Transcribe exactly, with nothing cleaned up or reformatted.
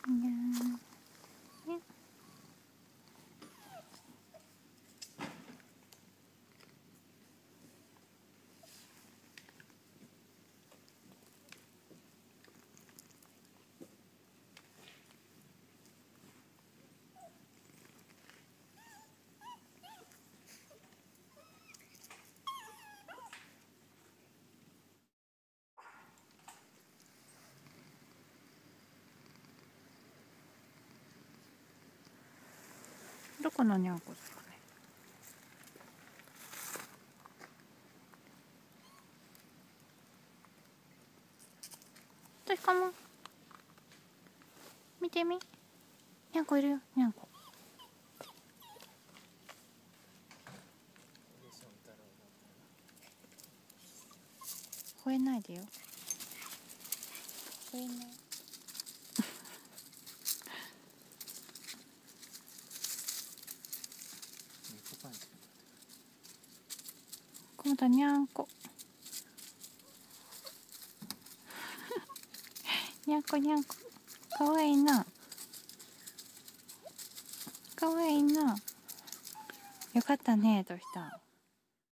にゃーね。どこのにゃんこですかね。どうかも。見てみ。にゃんこいるよ、にゃんこ。吠えないでよ。吠えない。今度はにゃんこ。にゃんこにゃんこ。かわいいな。かわいいな。よかったね、どうしたん。